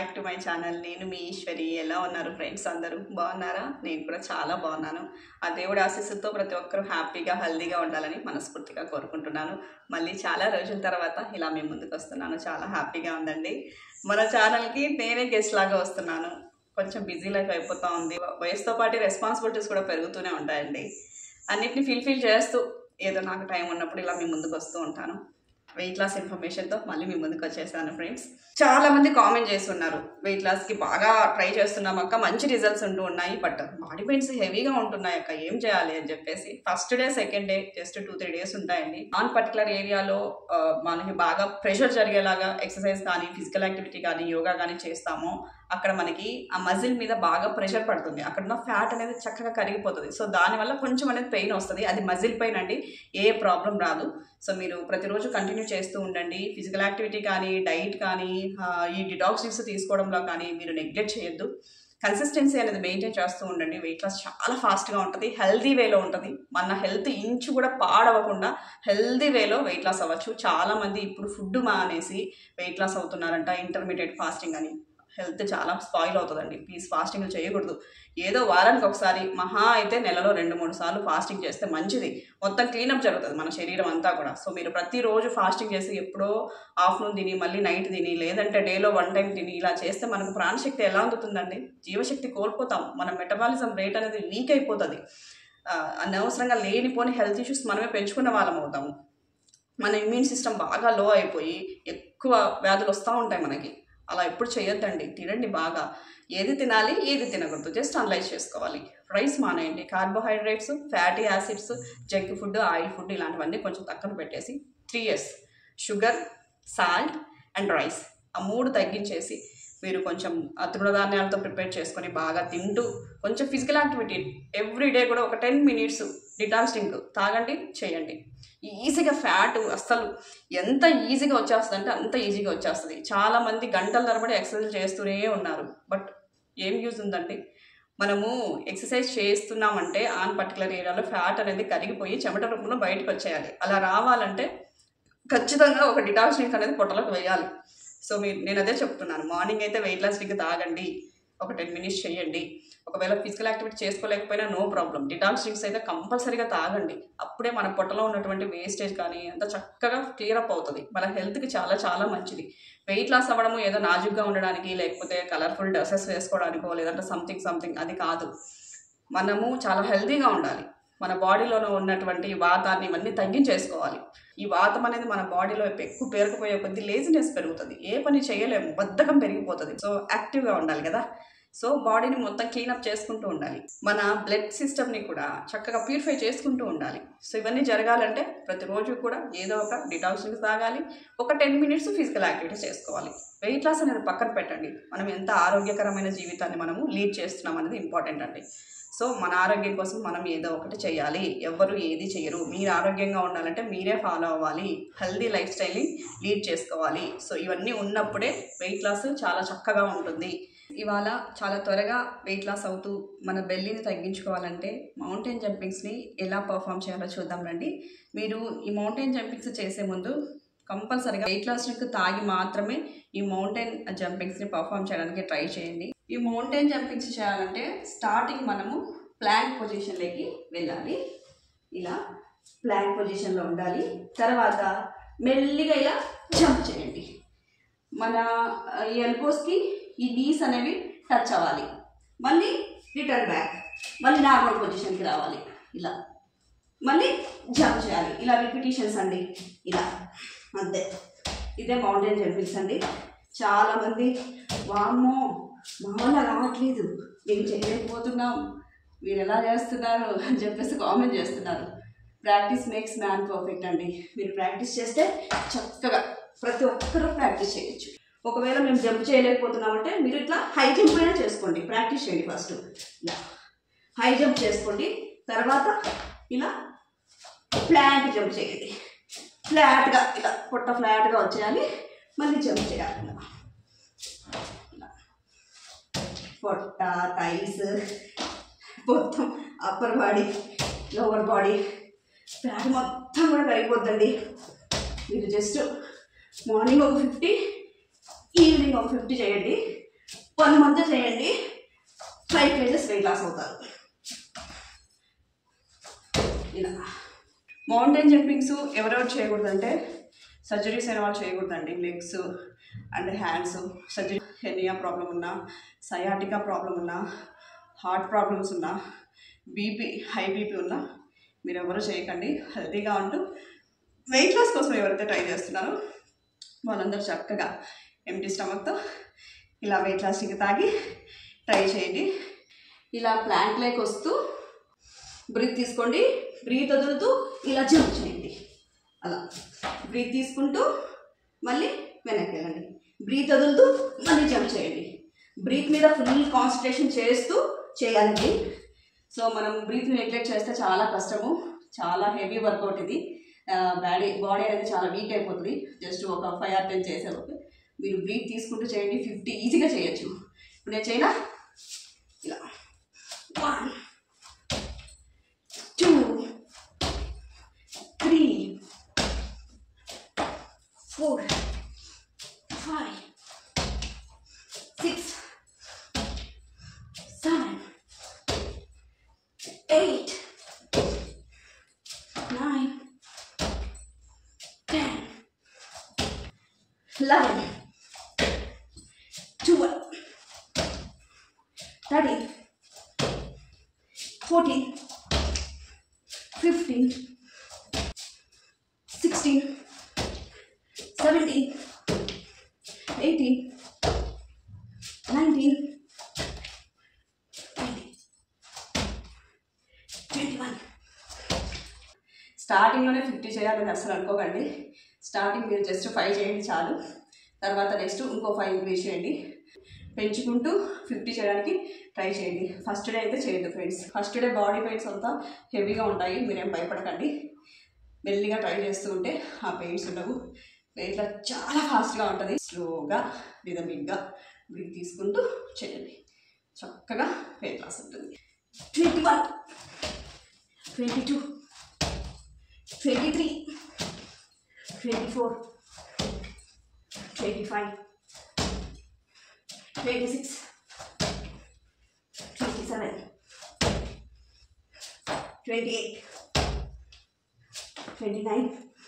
Back to my channel. నేను మీ ఈశ్వరి. ఎలా ఉన్నారు ఫ్రెండ్స్? అందరూ బాగున్నారా? నేను కూడా చాలా బాగున్నాను. ఆ దేవుడి ఆశీస్సులతో ప్రతి ఒక్కరూ హ్యాపీగా హెల్దీగా ఉండాలని మనస్ఫూర్తిగా కోరుకుంటున్నాను. మళ్ళీ చాలా రోజుల తర్వాత ఇలా మీ ముందుకు వస్తున్నాను. చాలా హ్యాపీగా ఉందండి. మన ఛానల్కి నేనే గెస్ట్ లాగా వస్తున్నాను. కొంచెం బిజీ లైఫ్ అయిపోతూ ఉంది. వయసుతో పాటు రెస్పాన్సిబిలిటీస్ కూడా పెరుగుతూనే ఉంటాయండి. అన్నిటిని ఫిల్ఫిల్ చేస్తూ ఏదో నాకు టైం ఉన్నప్పుడు ఇలా మీ ముందుకు వస్తూ ఉంటాను. వెయిట్ లాస్ ఇన్ఫర్మేషన్తో మళ్ళీ మీ ముందుకు వచ్చేసాను ఫ్రెండ్స్. చాలా మంది కామెంట్ చేస్తున్నారు, వెయిట్ లాస్కి బాగా ట్రై చేస్తున్నాం అక్క, మంచి రిజల్ట్స్ ఉంటూ ఉన్నాయి, బట్ బాడీ పెయిన్స్ హెవీగా ఉంటున్నాయి అక్క, ఏం చేయాలి అని చెప్పేసి. First day second day just 2-3 days ఉంటాయండి. నాన్ పర్టికులర్ ఏరియాలో మనకి బాగా ప్రెషర్ జరిగేలాగా ఎక్సర్సైజ్ కానీ ఫిజికల్ యాక్టివిటీ కానీ యోగా కానీ చేస్తామో అక్కడ మనకి ఆ మజిల్ మీద బాగా ప్రెషర్ పడుతుంది. అక్కడ ఉన్న ఫ్యాట్ అనేది చక్కగా కరిగిపోతుంది. సో దానివల్ల కొంచెం అనేది పెయిన్ వస్తుంది. అది మజిల్ పెయిన్ అండి, ఏ ప్రాబ్లం రాదు. సో మీరు ప్రతిరోజు కంటిన్యూ చేస్తూ ఉండండి. ఫిజికల్ యాక్టివిటీ కానీ డైట్ కానీ ఈ డిటాక్స్ జ్యూస్ తీసుకోవడంలో కానీ మీరు నెగ్లెక్ట్ చేయొద్దు. కన్సిస్టెన్సీ అనేది మెయింటైన్ చేస్తూ ఉండండి. వెయిట్ లాస్ చాలా ఫాస్ట్గా ఉంటుంది, హెల్దీ వేలో ఉంటుంది. మన హెల్త్ ఇంచు కూడా పాడవకుండా హెల్దీ వేలో వెయిట్ లాస్ అవ్వచ్చు. చాలామంది ఇప్పుడు ఫుడ్ మానేసి వెయిట్ లాస్ అవుతున్నారంట, ఇంటర్మీడియట్ ఫాస్టింగ్ అని. హెల్త్ చాలా స్పాయిల్ అవుతుందండి. ప్లీజ్ ఫాస్టింగ్ చేయకూడదు. ఏదో వారానికి ఒకసారి, మహా అయితే నెలలో 2-3 సార్లు ఫాస్టింగ్ చేస్తే మంచిది. మొత్తం క్లీనప్ జరుగుతుంది మన శరీరం అంతా కూడా. సో మీరు ప్రతిరోజు ఫాస్టింగ్ చేసి ఎప్పుడో ఆఫ్టర్నూన్ తిని మళ్ళీ నైట్ తిని లేదంటే డేలో 1 టైం తిని ఇలా చేస్తే మనకు ప్రాణశక్తి ఎలా అందుతుందండి? జీవశక్తి కోల్పోతాం. మన మెటబాలిజం రేట్ అనేది వీక్ అయిపోతుంది. అనవసరంగా లేనిపోని హెల్త్ ఇష్యూస్ మనమే పెంచుకున్న వాళ్ళం అవుతాము. మన ఇమ్యూన్ సిస్టమ్ బాగా లో అయిపోయి ఎక్కువ వ్యాధులు వస్తూ ఉంటాయి మనకి. అలా ఎప్పుడు చేయొద్దండి. తినండి బాగా. ఏది తినాలి ఏది తినకూడదు జస్ట్ అనలైజ్ చేసుకోవాలి. రైస్ మానేయండి. Carbohydrates, fatty acids, junk food, oil food ఇలాంటివన్నీ కొంచెం పక్కన పెట్టేసి 3S sugar, salt and rice, ఆ 3 తగ్గించేసి మీరు కొంచెం తృణధాన్యాలతో ప్రిపేర్ చేసుకొని బాగా తింటూ కొంచెం ఫిజికల్ యాక్టివిటీ ఎవ్రీడే కూడా ఒక 10 మినిట్స్ డిటాక్స్ డ్రింక్ తాగండి, చేయండి. ఈజీగా ఫ్యాట్ అస్సలు ఎంత ఈజీగా వచ్చేస్తుంది అంటే అంత ఈజీగా వచ్చేస్తుంది. చాలామంది గంటల తరబడి ఎక్సర్సైజ్ చేస్తూనే ఉన్నారు, బట్ ఏం యూజ్ ఉందండి? మనము ఎక్సర్సైజ్ చేస్తున్నామంటే ఆన్ పర్టికులర్ ఏరియాలో ఫ్యాట్ అనేది కరిగిపోయి చెమట రూపంలో బయటకు వచ్చేయాలి. అలా రావాలంటే ఖచ్చితంగా ఒక డిటాక్స్ డ్రింక్ అనేది పొట్టలోకి వేయాలి. సో నేను అదే చెప్తున్నాను. మార్నింగ్ అయితే వెయిట్ లాస్ డ్రింక్ తాగండి, ఒక 10 మినిట్స్ చేయండి. ఒకవేళ ఫిజికల్ యాక్టివిటీ చేసుకోలేకపోయినా నో ప్రాబ్లం, డిటాక్స్ డ్రింక్స్ అయితే కంపల్సరీగా తాగండి. అప్పుడే మన పొట్టలో ఉన్నటువంటి వేస్టేజ్ కానీ అంతా చక్కగా క్లియర్ అప్ అవుతుంది. మన హెల్త్కి చాలా చాలా మంచిది. వెయిట్ లాస్ అవ్వడము ఏదో నాజుగ్గా ఉండడానికి లేకపోతే కలర్ఫుల్ డ్రెస్సెస్ వేసుకోవడానికో లేదంటే సంథింగ్ అది కాదు. మనము చాలా హెల్తీగా ఉండాలి. మన బాడీలోనే ఉన్నటువంటి వాతాన్ని ఇవన్నీ తగ్గించేసుకోవాలి. ఈ వాతం అనేది మన బాడీలో ఎక్కువ పేరుకుపోయే కొద్దీ లేజినెస్ పెరుగుతుంది, ఏ పని చేయలేము, బద్ధకం పెరిగిపోతుంది. సో యాక్టివ్గా ఉండాలి కదా. సో బాడీని మొత్తం క్లీనప్ చేసుకుంటూ ఉండాలి. మన బ్లడ్ సిస్టమ్ని కూడా చక్కగా ప్యూరిఫై చేసుకుంటూ ఉండాలి. సో ఇవన్నీ జరగాలంటే ప్రతిరోజు కూడా ఏదో ఒక డిటాక్స్ తాగాలి, ఒక 10 మినిట్స్ ఫిజికల్ యాక్టివిటీస్ చేసుకోవాలి. వెయిట్ లాస్ అనేది పక్కన పెట్టండి, మనం ఎంత ఆరోగ్యకరమైన జీవితాన్ని మనము లీడ్ చేస్తున్నాం అనేది ఇంపార్టెంట్ అండి. సో మన ఆరోగ్యం కోసం మనం ఏదో ఒకటి చేయాలి. ఎవరు ఏది చేయరు. మీరు ఆరోగ్యంగా ఉండాలంటే మీరే ఫాలో అవ్వాలి. హెల్దీ లైఫ్ స్టైల్ని లీడ్ చేసుకోవాలి. సో ఇవన్నీ ఉన్నప్పుడే వెయిట్ లాస్ చాలా చక్కగా ఉంటుంది. ఇవాళ చాలా త్వరగా వెయిట్ లాస్ అవుతూ మన బెల్లీని తగ్గించుకోవాలంటే మౌంటైన్ జంపింగ్స్ని ఎలా పర్ఫామ్ చేయాలో చూద్దాం రండి. మీరు ఈ మౌంటైన్ జంపింగ్స్ చేసే ముందు కంపల్సరీగా వెయిట్ లాస్ డ్రింక్ తాగి మాత్రమే ఈ మౌంటైన్ జంపింగ్స్ని పర్ఫామ్ చేయడానికి ట్రై చేయండి. ఈ మౌంటైన్ జంపింగ్స్ చేయాలంటే స్టార్టింగ్ మనము ప్లాంక్ పొజిషన్లోకి వెళ్ళాలి. ఇలా ప్లాంక్ పొజిషన్లో ఉండాలి. తర్వాత మెల్లిగా ఇలా జంప్ చేయండి. మన ఈ ఎల్బోస్కి ఈ నీస్ అనేవి టచ్ అవ్వాలి. మళ్ళీ రిటర్న్ బ్యాక్, మళ్ళీ నార్మల్ పొజిషన్కి రావాలి. ఇలా మళ్ళీ జంప్ చేయాలి. ఇలా రిపిటేషన్స్ అండి. ఇలా అంతే. ఇదే మౌంటైన్ జంపింగ్స్ అండి. చాలామంది వామ్మో మా వల్ల రావట్లేదు, మేము చేయలేకపోతున్నాం, మీరు ఎలా చేస్తున్నారు అని చెప్పేసి కామెంట్ చేస్తున్నారు. ప్రాక్టీస్ మేక్స్ మ్యాన్ పర్ఫెక్ట్ అండి. మీరు ప్రాక్టీస్ చేస్తే చక్కగా ప్రతి ఒక్కరూ ప్రాక్టీస్ చేయొచ్చు. ఒకవేళ మేము జంప్ చేయలేకపోతున్నామంటే మీరు ఇట్లా హై జంప్ అయినా చేసుకోండి. ప్రాక్టీస్ చేయండి. ఫస్ట్ ఇలా హై జంప్ చేసుకోండి. తర్వాత ఇలా ఫ్లాట్ జంప్ చేయండి. ఫ్లాట్గా ఇలా పొట్ట ఫ్లాట్గా వచ్చేయాలి. మళ్ళీ జంప్ చేయాలి. ఇలా పొట్ట, థైస్ మొత్తం upper body, lower body flat మొత్తం కూడా కరిగిపోద్దండి. మీరు జస్ట్ మార్నింగ్ ఒక 50, ఈవినింగ్ ఒక 50 చేయండి. 1 month చేయండి, 5 kgs వెయిట్ లాస్ అవుతారు. ఇలా మౌంటైన్ జంపింగ్స్ ఎవరెవరు చేయకూడదంటే సర్జరీస్ అయిన వాళ్ళు చేయకూడదండి. Legs and hands surgery, hernia problem ఉన్నా, సయాటికా ప్రాబ్లం ఉన్నా, హార్ట్ ప్రాబ్లమ్స్ ఉన్నా, బీపీ హై బీపీ ఉన్నా మీరు ఎవరు చేయకండి. హెల్తీగా ఉంటూ వెయిట్ లాస్ కోసం ఎవరైతే ట్రై చేస్తున్నారో వాళ్ళందరూ చక్కగా ఎంటీ స్టమక్తో ఇలా వెయిట్ లాస్టింగ్ తాగి ట్రై చేయండి. ఇలా ప్లాంక్ లైక్ వస్తూ బ్రీత్ తీసుకోండి, బ్రీత్ వదులుతూ ఇలా జంప్ చేయండి. అలా బ్రీత్ తీసుకుంటూ మళ్ళీ వెనక్కి వెళ్ళండి, బ్రీత్ వదులుతూ మళ్ళీ జంప్ చేయండి. బ్రీత్ మీద ఫుల్ కాన్సన్ట్రేషన్ చేస్తూ చేయాలండి. సో మనం బ్రీత్ని నెగ్లెక్ట్ చేస్తే చాలా కష్టము, చాలా హెవీ వర్కౌట్ ఇది. బాడీ అనేది చాలా వీక్ అయిపోతుంది. జస్ట్ ఒక 5 or 10 చేసేలోపు మీరు బ్రీత్ తీసుకుంటూ చేయండి. 50 ఈజీగా చేయొచ్చు. ఇప్పుడు నేను చేయనా, ఇలా 1 2 3 4 5 6 7 8 9 10 11 12 13 14 15 16 17 18 19 20 21. స్టార్టింగ్లోనే 50 చేయాలని అసలు అనుకోకండి. స్టార్టింగ్ మీరు జస్ట్ 5 చేయండి చాలు. తర్వాత నెక్స్ట్ ఇంకో 5 ఇంక్రీజ్ చేయండి. పెంచుకుంటూ 50 చేయడానికి ట్రై చేయండి. ఫస్ట్ డే అయితే చేయొద్దు friends. First day body pains అంతా హెవీగా ఉంటాయి, మీరేం భయపడకండి. మెల్లిగా ట్రై చేస్తూ ఉంటే ఆ పెయిన్స్ ఉండవు. వెయిట్ లాస్ చాలా ఫాస్ట్గా ఉంటుంది. స్లోగా రిథమిక్గా బ్రీత్ తీసుకుంటూ చేయండి, చక్కగా వెయిట్ లాస్ ఉంటుంది. 21 22 23 24 25 26 27 28 29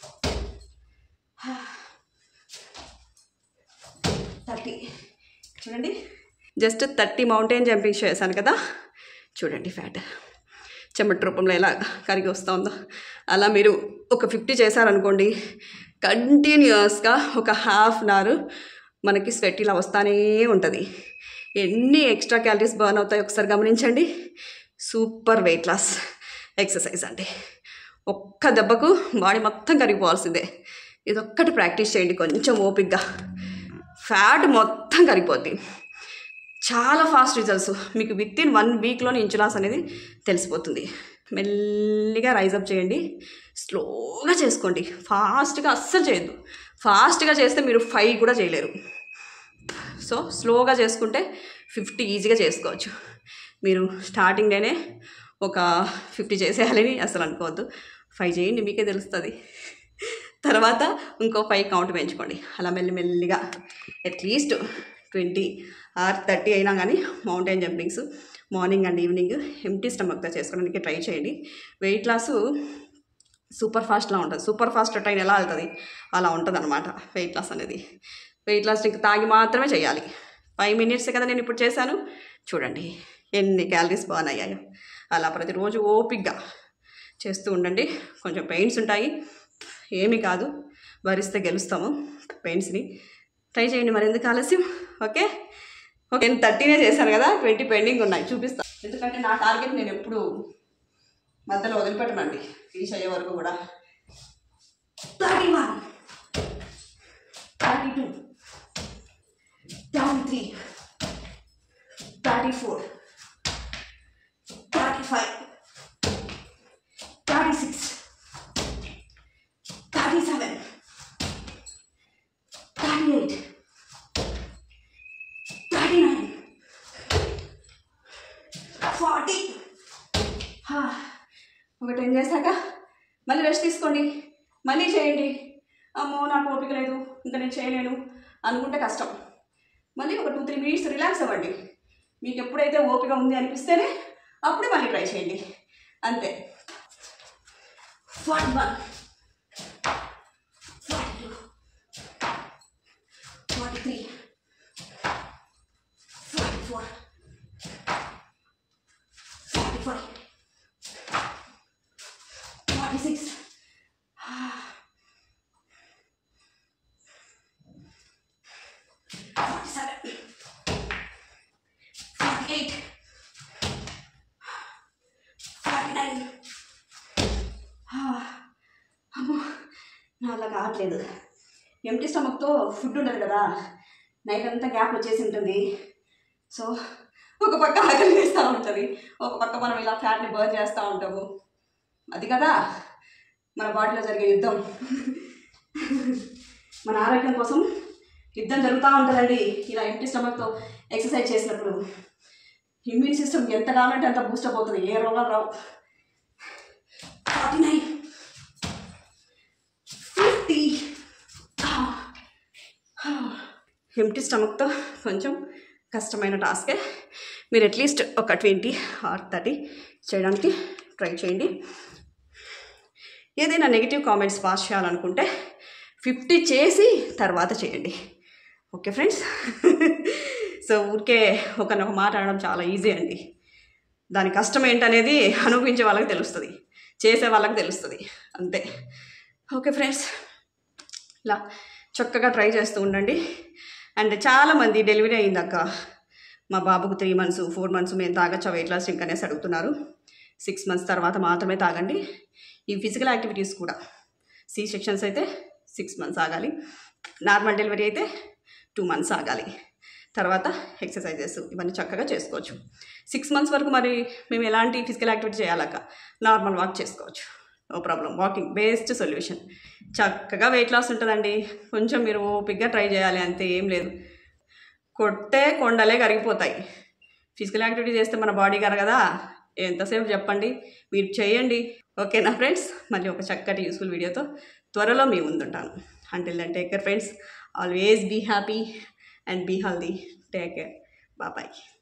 30. చూడండి, జస్ట్ 30 మౌంటైన్ జంపింగ్ చేశాను కదా. చూడండి ఫ్యాట్ చెమట రూపంలో ఎలా కరిగి వస్తుందో. అలా మీరు ఒక 50 చేశారనుకోండి, కంటిన్యూస్గా ఒక ½ an hour మనకి స్వెట్ ఇలా వస్తూనే ఉంటుంది. ఎన్ని ఎక్స్ట్రా క్యాలరీస్ బర్న్ అవుతాయి ఒకసారి గమనించండి. సూపర్ వెయిట్ లాస్ ఎక్సర్సైజ్ అండి. ఒక్క దెబ్బకు బాడీ మొత్తం కరిగిపోవాల్సిందే. ఇదొక్కటి ప్రాక్టీస్ చేయండి కొంచెం ఓపిక్గా, ఫ్యాట్ మొత్తం కరిగిపోద్ది. చాలా ఫాస్ట్ రిజల్ట్స్ మీకు వితిన్ 1 weekలోనే ఇంచు లాస్ అనేది తెలిసిపోతుంది. మెల్లిగా రైజప్ చేయండి, స్లోగా చేసుకోండి. ఫాస్ట్గా అస్సలు చేయొద్దు. ఫాస్ట్గా చేస్తే మీరు 5 కూడా చేయలేరు. సో స్లోగా చేసుకుంటే 50 ఈజీగా చేసుకోవచ్చు. మీరు స్టార్టింగ్ డేనే ఒక 50 చేసేయాలని అసలు అనుకోవద్దు. 5 చేయండి, మీకే తెలుస్తుంది. తర్వాత ఇంకో 5 కౌంట్ పెంచుకోండి. అలా మెల్లిమెల్లిగా అట్లీస్ట్ 20 or 30 అయినా కానీ mountain jumpings morning and evening empty స్టమక్తో చేసుకోవడానికి ట్రై చేయండి. వెయిట్ లాసు సూపర్ ఫాస్ట్లా ఉంటుంది. సూపర్ ఫాస్ట్ ట్రైన్ ఎలా వెళ్తుంది అలా ఉంటుంది అనమాట వెయిట్ లాస్ అనేది. వెయిట్ లాస్ ఇంకా తాగి మాత్రమే చేయాలి. 5 minutes కదా నేను ఇప్పుడు చేశాను. చూడండి ఎన్ని క్యాలరీస్ బర్న్ అయ్యాయో. అలా ప్రతిరోజు ఓపిక్గా చేస్తూ ఉండండి. కొంచెం పెయిన్స్ ఉంటాయి, ఏమీ కాదు, భరిస్తే గెలుస్తాము పెయిన్స్ని. ట్రై చేయండి, మరి ఎందుకు ఆలస్యం. ఓకే నేను 30 చేశాను కదా, 20 పెండింగ్ ఉన్నాయి, చూపిస్తాను. ఎందుకంటే నా టార్గెట్ నేను ఎప్పుడు మధ్యలో వదిలిపెట్టనండి, ఫినిష్ అయ్యే వరకు కూడా. 31 32 33 34 35 36 37 38 39 40. ఒక 10 చేశాక మళ్ళీ రెస్ట్ తీసుకోండి, మళ్ళీ చేయండి. అమ్మో నాకు ఓపిక లేదు, ఇంకా నేను చేయలేను అనుకుంటే కష్టం. మళ్ళీ ఒక 2-3 మినిట్స్ రిలాక్స్ అవ్వండి. మీకు ఎప్పుడైతే ఓపిక ఉంది అనిపిస్తేనే అప్పుడే మళ్ళీ ట్రై చేయండి. అంతే. 41, 42, 43, 44, 45, 46, 47, 48, 49. అమ్మో, నా అలా కావట్లేదు. ఎంటీ స్టమక్తో ఫుడ్ ఉండదు కదా, నైట్ అంతా గ్యాప్ వచ్చేసి ఉంటుంది. సో ఒక పక్క ఆకలి వేస్తూ ఉంటుంది, ఒక పక్క మనం ఇలా ఫ్యాట్ని బర్న్ చేస్తూ ఉంటాము. అది కదా మన బాడీలో జరిగే యుద్ధం. మన ఆరోగ్యం కోసం యుద్ధం జరుగుతూ ఉంటుందండి. ఇలా ఎంటీ స్టమక్తో ఎక్సర్సైజ్ చేసినప్పుడు ఇమ్యూన్ సిస్టమ్ ఎంత కావాలంటే అంత బూస్టప్ అవుతుంది, ఏ రోగాలు రావు. 49, 50. ఎంటీ స్టమక్తో కొంచెం కష్టమైన టాస్కే. మీరు అట్లీస్ట్ ఒక 20 or 30 చేయడానికి ట్రై చేయండి. ఏదైనా నెగిటివ్ కామెంట్స్ పాస్ చేయాలనుకుంటే 50 చేసి తర్వాత చేయండి. Okay friends. సో ఊరికే ఒకనొక మాట అనడం చాలా ఈజీ అండి. దాని కష్టం ఏంటనేది అనుభవించే వాళ్ళకి తెలుస్తుంది, చేసే వాళ్ళకి తెలుస్తుంది, అంతే. ఓకే ఫ్రెండ్స్, ఇలా చక్కగా ట్రై చేస్తూ ఉండండి. అండ్ చాలామంది డెలివరీ అయిందాక మా బాబుకు 3 months 4 months మేము తాగచ్చా వెయిట్ లాస్ డ్రింక్ అనేసి అడుగుతున్నారు. 6 months తర్వాత మాత్రమే తాగండి. ఈ ఫిజికల్ యాక్టివిటీస్ కూడా సి సెక్షన్స్ అయితే 6 months ఆగాలి, నార్మల్ డెలివరీ అయితే 2 months ఆగాలి. తర్వాత ఎక్సర్సైజెస్ ఇవన్నీ చక్కగా చేసుకోవచ్చు. 6 months వరకు మరి మేము ఎలాంటి ఫిజికల్ యాక్టివిటీ చేయాలక్క, నార్మల్ వాక్ చేసుకోవచ్చు, no problem. Walking best solution. చక్కగా వెయిట్ లాస్ ఉంటుందండి. కొంచెం మీరు ఓపిక్గా ట్రై చేయాలి, అంతే, ఏం లేదు. కొట్టే కొండలే కరిగిపోతాయి. ఫిజికల్ యాక్టివిటీ చేస్తే మన బాడీ కరగదా? ఎంతసేపు చెప్పండి, మీరు చేయండి. ఓకేనా ఫ్రెండ్స్, మళ్ళీ ఒక చక్కటి యూస్ఫుల్ వీడియోతో త్వరలో మీ ముందుంటాను. Until then take care friends, always be happy and be healthy. Take care. Bye bye.